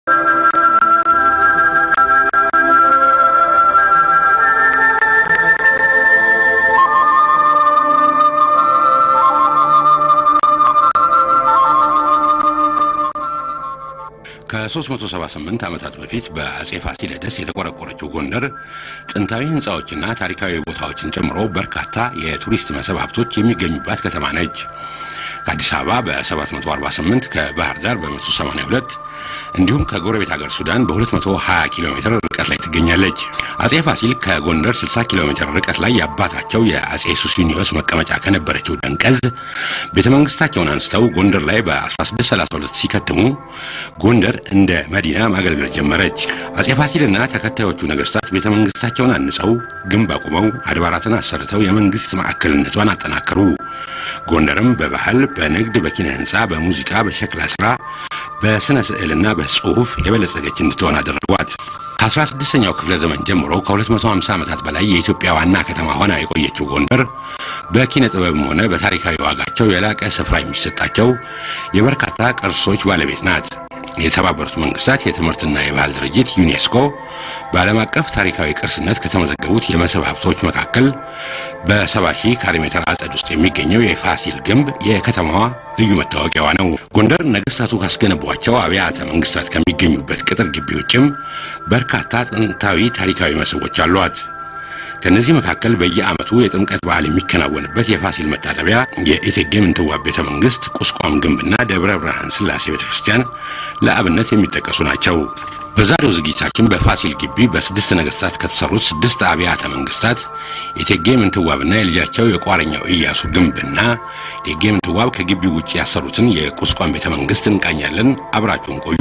ከ378 ዓመታት በፊት በአጼ ፋሲለደስ የተቆረቆረችው ጎንደር ጥንታዊ ህንጻዎችና ታሪካዊ ቦታዎችን ጨምሮ በርካታ የቱሪስት መስህብ ሀብቶች የሚገኙባት ከተማ ነች። ከአዲስ አበባ በ748 ከባህር ዳር በ182 እንዲሁም ከጎረቤት ሀገር ሱዳን በ220 ኪሎ ሜትር ርቀት ላይ ትገኛለች። አጼ ፋሲል ከጎንደር 60 ኪሎ ሜትር ርቀት ላይ ያባታቸው የአጼ ሱስንዮስ መቀመጫ ከነበረችው ደንቀዝ ቤተመንግስታቸውን አንስተው ጎንደር ላይ በ1632 ሲከተሙ ጎንደር እንደ መዲና ማገልገል ጀመረች። አጼ ፋሲልና ተከታዮቹ ነገስታት ቤተመንግስታቸውን አንጸው ግንብ አቁመው አድባራትን አሰርተው የመንግስት ማዕከልነቷን አጠናከሩ። ጎንደርም በባህል፣ በንግድ፣ በኪነ ህንጻ፣ በሙዚቃ፣ በሸክላ ስራ፣ በስነ ስዕልና በጽሁፍ የበለጸገች እንድትሆን አደረጓት። ከ16ኛው ክፍለ ዘመን ጀምሮ ከ250 ዓመታት በላይ የኢትዮጵያ ዋና ከተማ ሆና የቆየችው ጎንደር በኪነ ጥበብም ሆነ በታሪካዊ ዋጋቸው የላቀ ስፍራ የሚሰጣቸው የበርካታ ቅርሶች ባለቤት ናት። የተባበሩት መንግስታት የትምህርትና የባህል ድርጅት ዩኔስኮ በዓለም አቀፍ ታሪካዊ ቅርስነት ከተመዘገቡት የመስህብ ሀብቶች መካከል በ70,000 ካሬ ሜትር አጸድ ውስጥ የሚገኘው የፋሲል ግንብ የከተማዋ ልዩ መታወቂያዋ ነው። ጎንደር ነገስታቱ ካስገነቧቸው አብያተ መንግስታት ከሚገኙበት ቅጥር ግቢ ውጭም በርካታ ጥንታዊ ታሪካዊ መስህቦች አሏት። ከነዚህ መካከል በየዓመቱ የጥምቀት በዓል የሚከናወንበት የፋሲል መታጠቢያ፣ የኢቴጌ ምንትዋብ ቤተ መንግስት፣ ቁስቋም ግንብና ደብረ ብርሃን ስላሴ ቤተክርስቲያን ለአብነት የሚጠቀሱ ናቸው። በዛሬው ዝግጅታችን በፋሲል ግቢ በ6 ነገስታት ከተሰሩት 6 አብያተ መንግስታት ኢቴጌ ምንትዋብና የልጃቸው የቋረኛው ኢያሱ ግንብና ኢቴጌ ምንትዋብ ከግቢው ውጪ ያሰሩትን የቁስቋም ቤተ መንግስት እንቃኛለን። አብራችሁን ቆዩ።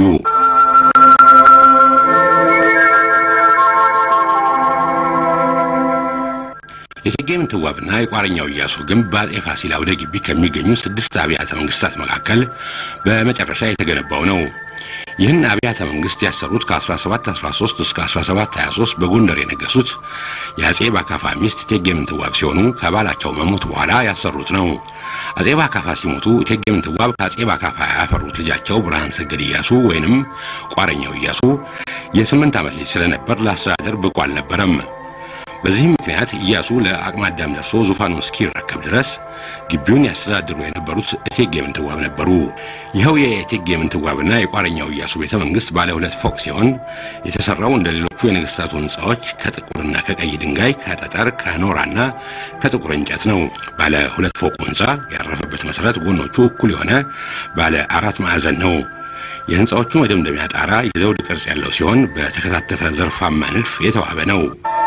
ኢቴጌ ምንትዋብና የቋረኛው ኢያሱ ግንብ በአጼ ፋሲል አውደ ግቢ ከሚገኙ 6 አብያተ መንግስታት መካከል በመጨረሻ የተገነባው ነው። ይህን አብያተ መንግስት ያሰሩት ከ1713 እስከ 1723 በጎንደር የነገሱት የአጼ ባካፋ ሚስት ኢቴጌ ምንትዋብ ሲሆኑ ከባላቸው መሞት በኋላ ያሰሩት ነው። አጼ ባካፋ ሲሞቱ ኢቴጌ ምንትዋብ ከአጼ ባካፋ ያፈሩት ልጃቸው ብርሃን ሰገድ ኢያሱ ወይንም ቋረኛው ኢያሱ የ8 ዓመት ልጅ ስለነበር ለአስተዳደር ብቁ አልነበረም። በዚህ ምክንያት ኢያሱ ለአቅመ አዳም ደርሶ ዙፋኑን እስኪረከብ ድረስ ግቢውን ያስተዳድሩ የነበሩት ኢቴጌ ምንትዋብ ነበሩ። ይኸው የኢቴጌ ምንትዋብና የቋረኛው ኢያሱ ቤተ መንግስት ባለ 2 ፎቅ ሲሆን የተሰራው እንደ ሌሎቹ የነገስታቱ ህንጻዎች ከጥቁርና ከቀይ ድንጋይ፣ ከጠጠር፣ ከኖራና ከጥቁር እንጨት ነው። ባለ 2 ፎቅ ህንጻ ያረፈበት መሰረት ጎኖቹ እኩል የሆነ ባለ 4 ማዕዘን ነው። የህንጻዎቹ መደምደሚያ ጣራ የዘውድ ቅርጽ ያለው ሲሆን በተከታተፈ ዘርፋማ ንድፍ የተዋበ ነው።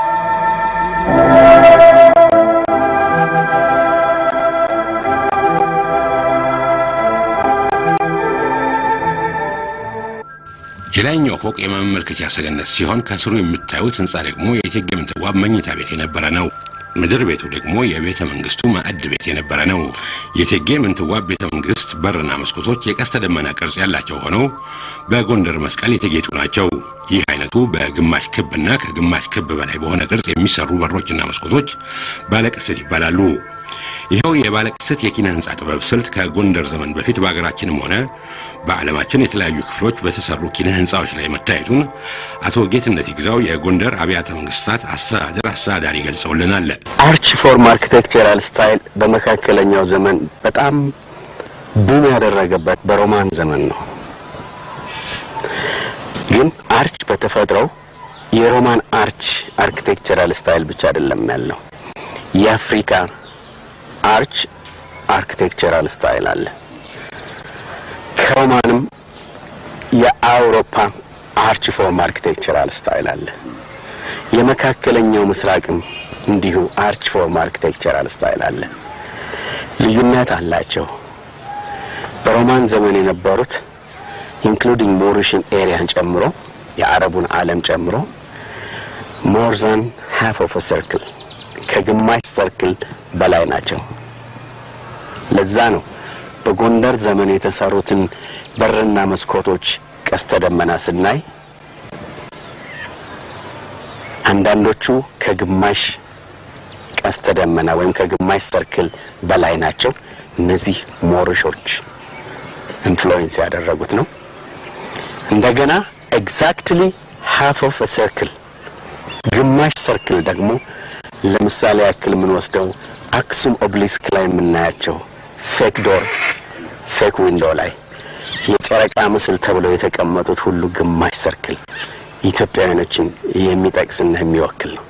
የላይኛው ፎቅ የመመልከቻ ሰገነት ሲሆን ከስሩ የምታዩት ህንጻ ደግሞ የኢቴጌ ምንትዋብ መኝታ ቤት የነበረ ነው። ምድር ቤቱ ደግሞ የቤተ መንግስቱ ማዕድ ቤት የነበረ ነው። የኢቴጌ ምንትዋብ ቤተ መንግስት በርና መስኮቶች የቀስተ ደመና ቅርጽ ያላቸው ሆነው በጎንደር መስቀል የተጌጡ ናቸው። ይህ አይነቱ በግማሽ ክብና ከግማሽ ክብ በላይ በሆነ ቅርጽ የሚሰሩ በሮችና መስኮቶች ባለቅስት ይባላሉ። ይሄው የባለቅስት የኪነ ህንጻ ጥበብ ስልት ከጎንደር ዘመን በፊት በአገራችንም ሆነ በዓለማችን የተለያዩ ክፍሎች በተሰሩ ኪነ ህንጻዎች ላይ መታየቱን አቶ ጌትነት ይግዛው የጎንደር አብያተ መንግስታት አስተዳዳሪ ገልጸውልናል። አርች ፎርም አርኪቴክቸራል ስታይል በመካከለኛው ዘመን በጣም ቡም ያደረገበት በሮማን ዘመን ነው። ግን አርች በተፈጥሮ የሮማን አርች አርኪቴክቸራል ስታይል ብቻ አይደለም ያለው። የአፍሪካ አርች አርኪቴክቸራል ስታይል አለ። ከሮማንም የአውሮፓ አርች ፎርም አርኪቴክቸራል ስታይል አለ። የመካከለኛው ምስራቅም እንዲሁ አርች ፎርም አርኪቴክቸራል ስታይል አለ። ልዩነት አላቸው። በሮማን ዘመን የነበሩት including Mauritian area ጨምሮ የአረቡን ዓለም ጨምሮ more than half of a circle ከግማሽ ሰርክል በላይ ናቸው። ለዛ ነው በጎንደር ዘመን የተሰሩትን በርና መስኮቶች ቀስተ ደመና ስናይ አንዳንዶቹ ከግማሽ ቀስተ ደመና ወይም ከግማሽ ሰርክል በላይ ናቸው። እነዚህ ሞሪሾች ኢንፍሉዌንስ ያደረጉት ነው። እንደገና exactly half of a circle ግማሽ ሰርክል ደግሞ ለምሳሌ ያክል ምን ወስደው አክሱም ኦብሊስክ ላይ ምናያቸው ፌክ ዶር ፌክ ዊንዶ ላይ የጨረቃ ምስል ተብለው የተቀመጡት ሁሉ ግማሽ ሰርክል ኢትዮጵያውያኖችን የሚጠቅስና የሚወክል ነው።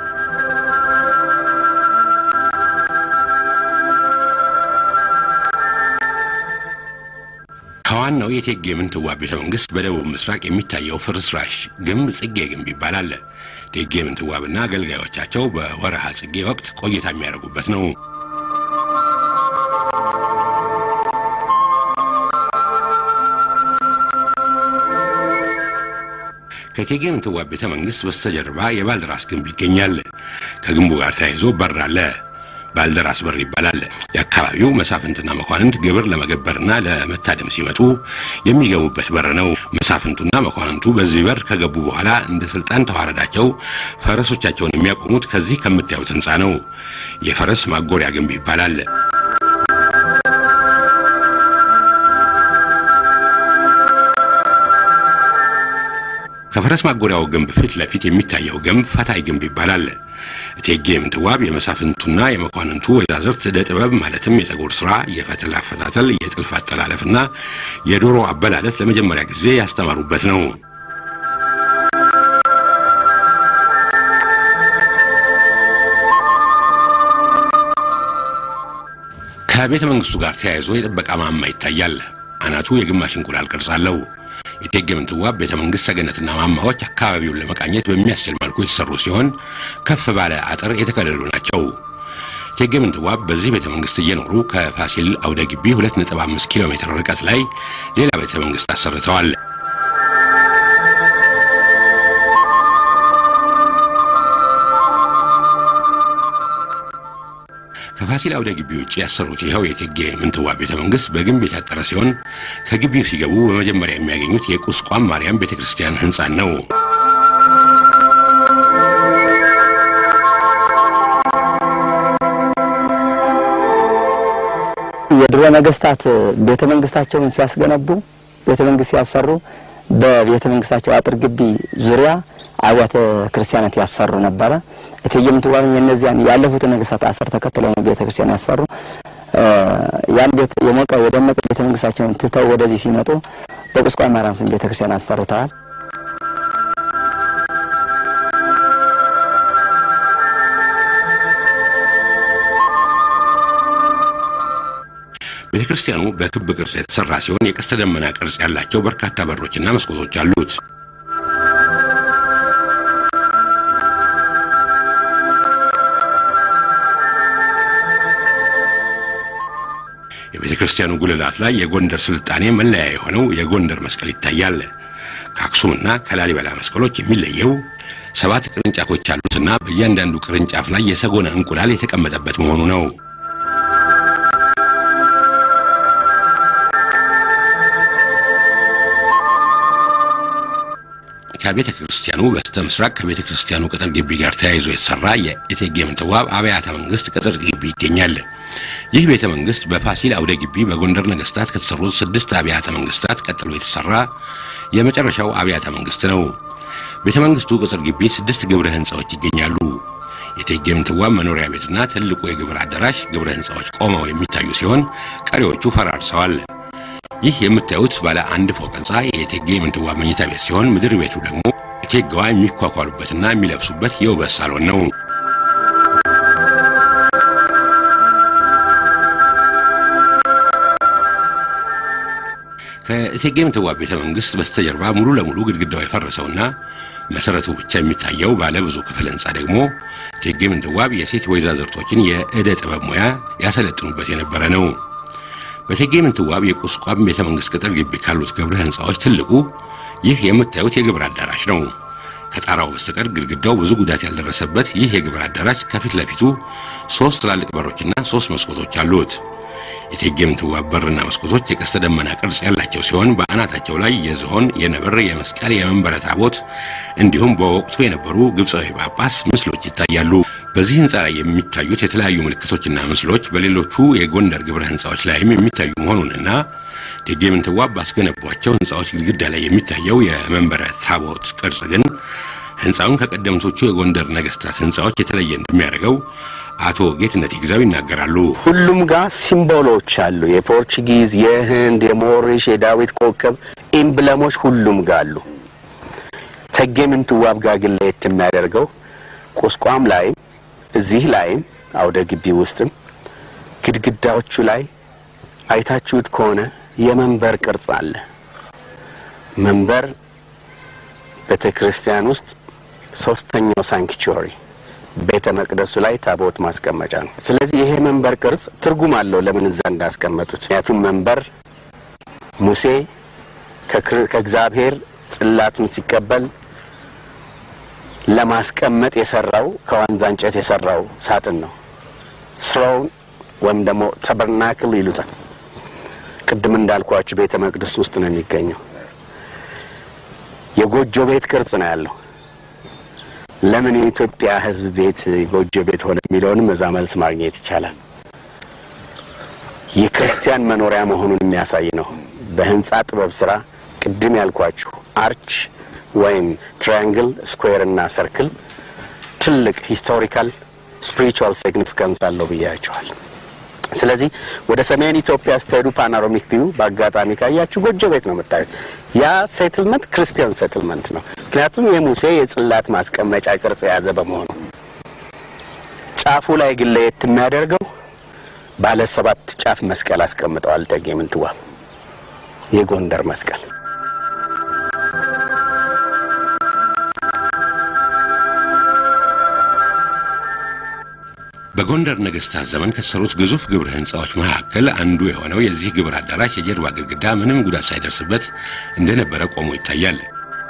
ከዋናው የእቴጌ ምንትዋብ ቤተ መንግስት በደቡብ ምስራቅ የሚታየው ፍርስራሽ ግንብ ጽጌ ግንብ ይባላል። እቴጌ ምንትዋብና አገልጋዮቻቸው በወርሃ ጽጌ ወቅት ቆይታ የሚያደርጉበት ነው። ከእቴጌ ምንትዋብ ቤተ መንግስት በስተጀርባ የባልደራስ ግንብ ይገኛል። ከግንቡ ጋር ተያይዞ በር አለ። ባልደራስ በር ይባላል። የአካባቢው መሳፍንትና መኳንንት ግብር ለመገበርና ለመታደም ሲመጡ የሚገቡበት በር ነው። መሳፍንቱና መኳንንቱ በዚህ በር ከገቡ በኋላ እንደ ስልጣን ተዋረዳቸው ፈረሶቻቸውን የሚያቆሙት ከዚህ ከምታዩት ህንጻ ነው። የፈረስ ማጎሪያ ግንብ ይባላል። ከፈረስ ማጎሪያው ግንብ ፊት ለፊት የሚታየው ግንብ ፈታይ ግንብ ይባላል። እቴጌ ምንትዋብ የመሳፍንቱና የመኳንንቱ ወይዛዝርት ዕደ ጥበብ ማለትም የፀጉር ስራ፣ የፈትል አፈታተል፣ የጥልፍ አጠላለፍና የዶሮ አበላለት ለመጀመሪያ ጊዜ ያስተማሩበት ነው። ከቤተ መንግስቱ ጋር ተያይዞ የጥበቃ ማማ ይታያል። አናቱ የግማሽ እንቁላል ቅርጽ አለው። የእቴጌ ምንትዋብ ቤተ መንግስት ሰገነትና ማማዎች አካባቢውን ለመቃኘት በሚያስችል መልኩ የተሰሩ ሲሆን ከፍ ባለ አጥር የተከለሉ ናቸው። እቴጌ ምንትዋብ በዚህ ቤተ መንግስት እየኖሩ ከፋሲል አውደ ግቢ 2.5 ኪሎ ሜትር ርቀት ላይ ሌላ ቤተ መንግስት አሰርተዋል። ከፋሲል አውደ ግቢ ውጪ ያሰሩት ይሄው የእቴጌ ምንትዋብ ቤተ መንግስት በግንብ የታጠረ ሲሆን ከግቢው ሲገቡ በመጀመሪያ የሚያገኙት የቁስቋም ማርያም ቤተክርስቲያን ህንጻ ነው። የድሮ ነገስታት ቤተ መንግስታቸውን ሲያስገነቡ ቤተ መንግስት ሲያሰሩ በቤተ መንግስታቸው አጥር ግቢ ዙሪያ አብያተ ክርስቲያናት ያሰሩ ነበር። እቴጌ ምንትዋብ የነዚያን ያለፉት ነገስታት አሰር ተከትለው ቤተ ክርስቲያን ያሰሩ ያን ቤት የሞቀ የደመቀ ቤተ መንግስታቸውን ትተው ወደዚህ ሲመጡ በቁስቋም ማርያም ቤተ ክርስቲያን አሰርተዋል። ቤተክርስቲያኑ በክብ ቅርጽ የተሰራ ሲሆን የቀስተ ደመና ቅርጽ ያላቸው በርካታ በሮችና መስኮቶች አሉት። የቤተክርስቲያኑ ጉልላት ላይ የጎንደር ስልጣኔ መለያ የሆነው የጎንደር መስቀል ይታያል። ከአክሱምና ከላሊበላ መስቀሎች የሚለየው 7 ቅርንጫፎች አሉትና በእያንዳንዱ ቅርንጫፍ ላይ የሰጎነ እንቁላል የተቀመጠበት መሆኑ ነው። ከቤተ ክርስቲያኑ በስተምስራቅ ከቤተ ክርስቲያኑ ቅጥር ግቢ ጋር ተያይዞ የተሰራ የእቴጌ ምንትዋብ አብያተ መንግስት ቅጥር ግቢ ይገኛል። ይህ ቤተ መንግስት በፋሲል አውደ ግቢ በጎንደር ነገስታት ከተሰሩት 6 አብያተ መንግስታት ቀጥሎ የተሰራ የመጨረሻው አብያተ መንግስት ነው። ቤተ መንግስቱ ቅጥር ግቢ 6 ግብረ ህንጻዎች ይገኛሉ። የእቴጌ ምንትዋብ መኖሪያ ቤትና ትልቁ የግብር አዳራሽ ግብረ ህንጻዎች ቆመው የሚታዩ ሲሆን ቀሪዎቹ ፈራርሰዋል። ይህ የምታዩት ባለ 1 ፎቅ ህንጻ የእቴጌ ምንትዋብ መኝታ ቤት ሲሆን ምድር ቤቱ ደግሞ እቴጌዋ የሚኳኳሉበትና የሚለብሱበት የውበት ሳሎን ነው። ከእቴጌ ምንትዋብ ቤተ መንግስት በስተጀርባ ሙሉ ለሙሉ ግድግዳው የፈረሰውና መሰረቱ ብቻ የሚታየው ባለ ብዙ ክፍል ህንጻ ደግሞ እቴጌ ምንትዋብ የሴት ወይዛዝርቶችን የዕደ ጥበብ ሙያ ያሰለጥኑበት የነበረ ነው። በእቴጌ ምንትዋብ የቁስቋም ቤተ መንግስት ቅጥር ግቢ ካሉት ግብረ ህንጻዎች ትልቁ ይህ የምታዩት የግብር አዳራሽ ነው። ከጣራው በስተቀር ግድግዳው ብዙ ጉዳት ያልደረሰበት ይህ የግብር አዳራሽ ከፊት ለፊቱ 3 ትላልቅ በሮችና 3 መስኮቶች አሉት። የእቴጌ ምንትዋብ በርና መስኮቶች የቀስተ ደመና ቅርጽ ያላቸው ሲሆን በአናታቸው ላይ የዝሆን፣ የነብር፣ የመስቀል፣ የመንበረ ታቦት እንዲሁም በወቅቱ የነበሩ ግብጻዊ ጳጳስ ምስሎች ይታያሉ። በዚህ ህንጻ ላይ የሚታዩት የተለያዩ ምልክቶችና ምስሎች በሌሎቹ የጎንደር ግብረ ህንጻዎች ላይም የሚታዩ መሆኑንና እቴጌ ምንትዋብ ባስገነቧቸው ህንጻዎች ግድግዳ ላይ የሚታየው የመንበረ ታቦት ቅርጽ ግን ህንጻውን ከቀደምቶቹ የጎንደር ነገስታት ህንጻዎች የተለየ እንደሚያደርገው አቶ ጌትነት ይግዛው ይናገራሉ። ሁሉም ጋር ሲምቦሎች አሉ። የፖርቹጊዝ፣ የህንድ፣ የሞሪሽ፣ የዳዊት ኮከብ ኤምብለሞች ሁሉም ጋር አሉ። እቴጌ ምንትዋብ ጋር ግን ለየት የሚያደርገው ቁስቋም ላይ እዚህ ላይ አውደ ግቢ ውስጥም ግድግዳዎቹ ላይ አይታችሁት ከሆነ የመንበር ቅርጽ አለ። መንበር ቤተክርስቲያን ውስጥ ሶስተኛው ሳንክቹሪ ቤተ መቅደሱ ላይ ታቦት ማስቀመጫ ነው። ስለዚህ ይሄ መንበር ቅርጽ ትርጉም አለው ለምን እዛ እንዳስቀመጡት። ያቱም መንበር ሙሴ ከእግዚአብሔር ጽላቱን ሲቀበል ለማስቀመጥ የሰራው ከዋንዛ እንጨት የሰራው ሳጥን ነው። ስሮን ወይም ደግሞ ታበርናክል ይሉታል። ቅድም እንዳልኳችሁ ቤተ መቅደስ ውስጥ ነው የሚገኘው። የጎጆ ቤት ቅርጽ ነው ያለው። ለምን የኢትዮጵያ ህዝብ ቤት ጎጆ ቤት ሆነ የሚለውንም እዛ መልስ ማግኘት ይቻላል። የክርስቲያን መኖሪያ መሆኑን የሚያሳይ ነው። በህንጻ ጥበብ ስራ ቅድም ያልኳችሁ አርች ወይም ትራያንግል፣ ስኩዌር እና ሰርክል ትልቅ ሂስቶሪካል ስፒሪቹዋል ሲግኒፊካንስ አለው ብያችኋል። ስለዚህ ወደ ሰሜን ኢትዮጵያ ስትሄዱ ፓኖራሚክ ቪው በአጋጣሚ ካያችሁ ጎጆ ቤት ነው የምታዩት። ያ ሴትልመንት ክርስቲያን ሴትልመንት ነው። ምክንያቱም የሙሴ የጽላት ማስቀመጫ ቅርጽ የያዘ በመሆኑ። ጫፉ ላይ ግን ለየት የሚያደርገው ባለ 7 ጫፍ መስቀል አስቀምጠዋል እቴጌ ምንትዋብ፣ የጎንደር መስቀል። በጎንደር ነገስታት ዘመን ከሰሩት ግዙፍ ግብር ህንጻዎች መካከል አንዱ የሆነው የዚህ ግብር አዳራሽ የጀርባ ግድግዳ ምንም ጉዳት ሳይደርስበት እንደነበረ ቆሞ ይታያል።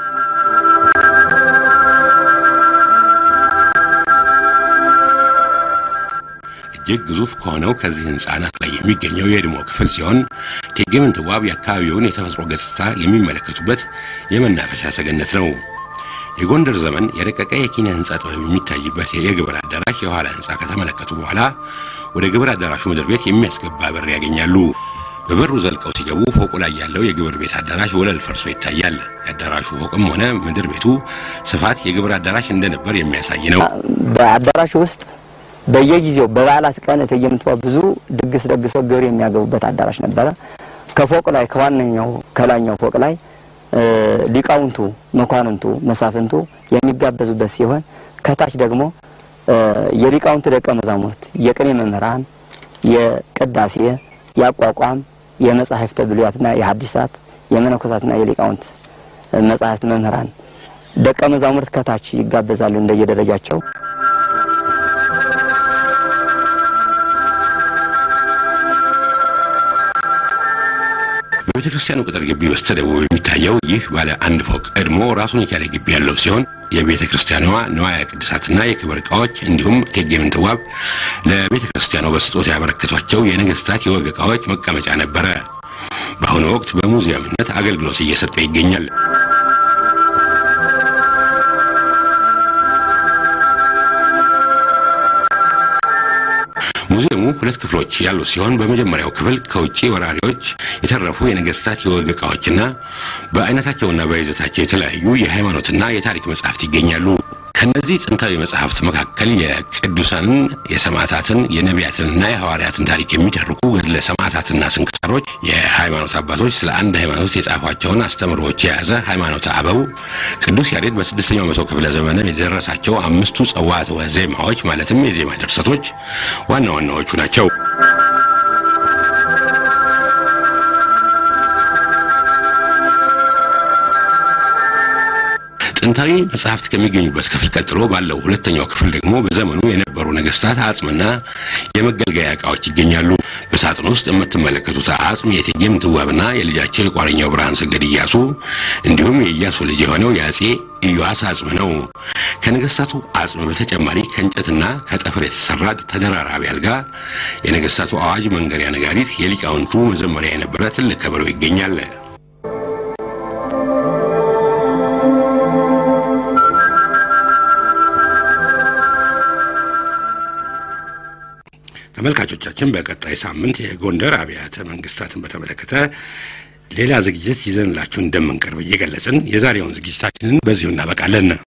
እጅግ ግዙፍ ከሆነው ከዚህ ህንጻ አናት ላይ የሚገኘው የድሞ ክፍል ሲሆን እቴጌ ምንትዋብ የአካባቢውን የተፈጥሮ ገጽታ የሚመለከቱበት የመናፈሻ ሰገነት ነው። የጎንደር ዘመን የረቀቀ የኪነ ህንጻ ጥበብ የሚታይበት የግብር አዳራሽ የኋላ ህንጻ ከተመለከቱ በኋላ ወደ ግብር አዳራሹ ምድር ቤት የሚያስገባ በር ያገኛሉ። በበሩ ዘልቀው ሲገቡ ፎቁ ላይ ያለው የግብር ቤት አዳራሽ ወለል ፈርሶ ይታያል። የአዳራሹ ፎቅም ሆነ ምድር ቤቱ ስፋት የግብር አዳራሽ እንደነበር የሚያሳይ ነው። በአዳራሹ ውስጥ በየጊዜው በበዓላት ቀን እቴጌ ምንትዋብ ብዙ ድግስ ደግሰው ግብር የሚያገቡበት አዳራሽ ነበረ። ከፎቅ ላይ ከዋነኛው ከላኛው ፎቅ ላይ ሊቃውንቱ፣ መኳንንቱ፣ መሳፍንቱ የሚጋበዙበት ሲሆን ከታች ደግሞ የሊቃውንቱ ደቀ መዛሙርት፣ የቅኔ መምህራን፣ የቅዳሴ፣ ያቋቋም፣ የመጻሕፍተ ብሉያትና የሐዲሳት፣ የመነኮሳትና የሊቃውንት መጻሕፍት መምህራን ደቀ መዛሙርት ከታች ይጋበዛሉ እንደየደረጃቸው። በቤተክርስቲያኑ ቅጥር ግቢ በስተደቡብ የሚታየው ይህ ባለ አንድ ፎቅ ቀድሞ ራሱን የቻለ ግቢ ያለው ሲሆን የቤተክርስቲያኗ ንዋየ ቅድሳትና የክብር ዕቃዎች እንዲሁም እቴጌ ምንትዋብ ለቤተክርስቲያኗ በስጦታ ያበረከቷቸው የነገስታት የወግ ዕቃዎች መቀመጫ ነበረ። በአሁኑ ወቅት በሙዚየምነት አገልግሎት እየሰጠ ይገኛል። ሙዚየሙ 2 ክፍሎች ያሉት ሲሆን በመጀመሪያው ክፍል ከውጪ ወራሪዎች የተረፉ የነገስታት የወግ ዕቃዎችና በአይነታቸውና በይዘታቸው የተለያዩ የሃይማኖትና የታሪክ መጻሕፍት ይገኛሉ። ከነዚህ ጥንታዊ መጻሕፍት መካከል የቅዱሳንን፣ የሰማዕታትን፣ የነቢያትንና የሐዋርያትን ታሪክ የሚተርኩ ገድለ ሰማዕታትና ስንክሳሮች፣ የሃይማኖት አባቶች ስለ አንድ ሃይማኖት የጻፏቸውን አስተምሮዎች የያዘ ሃይማኖተ አበው፣ ቅዱስ ያሬድ በ6ኛው መቶ ክፍለ ዘመን የደረሳቸው 5ቱ ጸዋትወ ዜማዎች ማለትም የዜማ ድርሰቶች ዋና ዋናዎቹ ናቸው። ጥንታዊ መጻሕፍት ከሚገኙበት ክፍል ቀጥሎ ባለው ሁለተኛው ክፍል ደግሞ በዘመኑ የነበሩ ነገስታት አጽምና የመገልገያ ዕቃዎች ይገኛሉ። በሳጥን ውስጥ የምትመለከቱት አጽም የእቴጌ ምንትዋብና የልጃቸው የቋረኛው ብርሃን ሰገድ ኢያሱ እንዲሁም የኢያሱ ልጅ የሆነው የአጼ ኢዮአስ አጽም ነው። ከነገስታቱ አጽም በተጨማሪ ከእንጨትና ከጠፍር የተሰራ ተደራራቢ አልጋ፣ የነገስታቱ አዋጅ መንገሪያ ነጋሪት፣ የሊቃውንቱ መዘመሪያ የነበረ ትልቅ ከበሮ ይገኛል። ተመልካቾቻችን በቀጣይ ሳምንት የጎንደር አብያተ መንግስታትን በተመለከተ ሌላ ዝግጅት ይዘንላችሁ እንደምንቀርብ እየገለጽን የዛሬውን ዝግጅታችንን በዚሁ እናበቃለን።